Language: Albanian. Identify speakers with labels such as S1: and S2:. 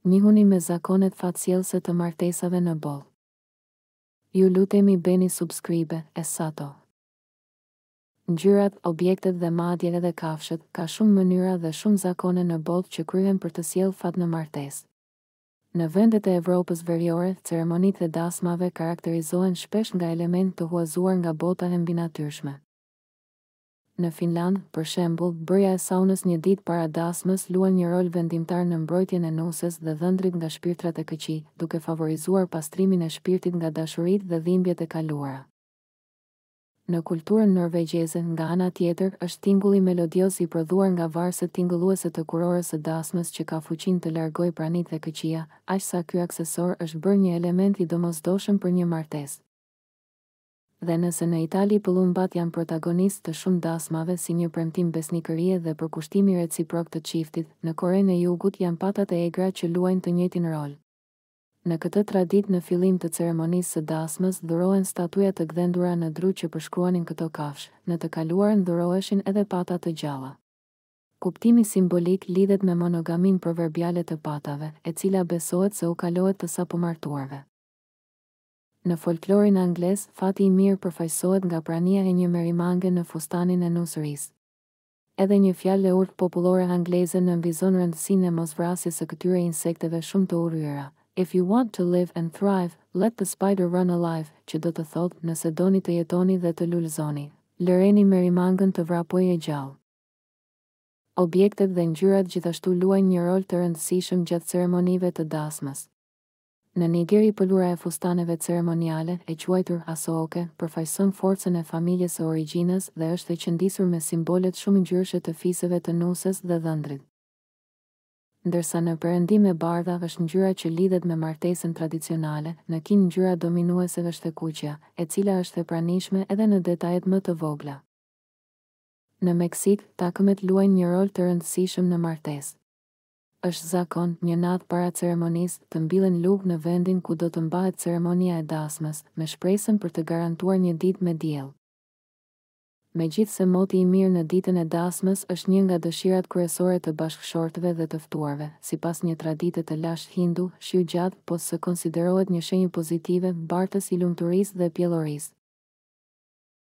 S1: Njihuni me zakonet fatsjellëse të martesave në botë. Ju lutemi bëni subscribe, Essato. Ngjyrat, objektet dhe madje edhe kafshët, ka shumë mënyra dhe shumë zakone në botë që kryhen për të sjellë fat në martesë. Në vendet e Evropës Veriore, ceremonitë e dasmave karakterizohen shpesh nga elementë të huazuar nga bota e mbinatyrshme. Në Finland, për shembull, bërja e saunës një ditë para dasmës luan një rol vendimtar në mbrojtjen e nusës dhe dhëndrit nga shpirtrat e këqij, duke favorizuar pastrimin e shpirtit nga dashuritë dhe dhimbjet e kaluara. Në kulturën norvegjeze, nga ana tjetër, është tingulli melodios i prodhuar nga varësët tingulluese të kurorës së dasmës që ka fuqinë të largojë pranitë dhe këqija, aq sa ky aksesor është bërë një element i domosdoshëm për një martesë. Dhe nëse në Itali pëllumbat janë protagonistë të shumë dasmave si një premtim besnikërie dhe përkushtimi reciprok të çiftit, në Korenë e Jugut janë patat e egra që luajnë të njëjtin rol. Në këtë traditë në fillim të ceremonisë së dasmës dhurohen statuja të gdhendura në dru që përshkruanin këto kafshë, në të kaluarën dhuroheshin edhe pata të gjalla. Kuptimi simbolik lidhet me monogaminë proverbiale të patave, e cila besohet se u kalohet të sapomartuarve. Në folklorin anglez, fati i mirë përfaqësohet nga prania e një merimange në fustanin e nusërisë. Edhe një fjalë e urtë popullore angleze nënvizon rëndësinë e mosvrasjes së këtyre insekteve shumë të urryera. If you want to live and thrive, let the spider run alive, që do të thotë, nëse doni të jetoni dhe të lulëzoni, lëreni merimangën të vrapojë e gjallë. Objektet dhe ngjyrat gjithashtu luajnë një rol të rëndësishëm gjatë ceremonive të dasmës. Në Nigeri pëlura e fustaneve ceremoniale, e quajtur asooke, përfaqëson forcën e familjes së origjinës dhe është e qëndisur me simbolet shumë ngjyrshe të fisëve të nusës dhe dhëndrit. Ndërsa në perëndim e bardha është ngjyra që lidhet me martesën tradicionale, në Kinë ngjyra dominuese është e kuqja, e cila është e pranishme edhe në detajet më të vogla. Në Meksik, takëmet luajnë një rol të rëndësishëm në martesë. Është zakon, një natë para ceremonisë, të mbillen lugë në vendin ku do të mbahet ceremonia e dasmës, me shpresën për të garantuar një ditë me diell. Megjithse moti i mirë në ditën e dasmës është një nga dëshirat kryesore të bashkëshortëve dhe të ftuarve, sipas një tradite të lashtë hindu, shiu gjatë, po së konsiderohet një shenjë pozitive, bartës i lumturisë dhe pjellorisë.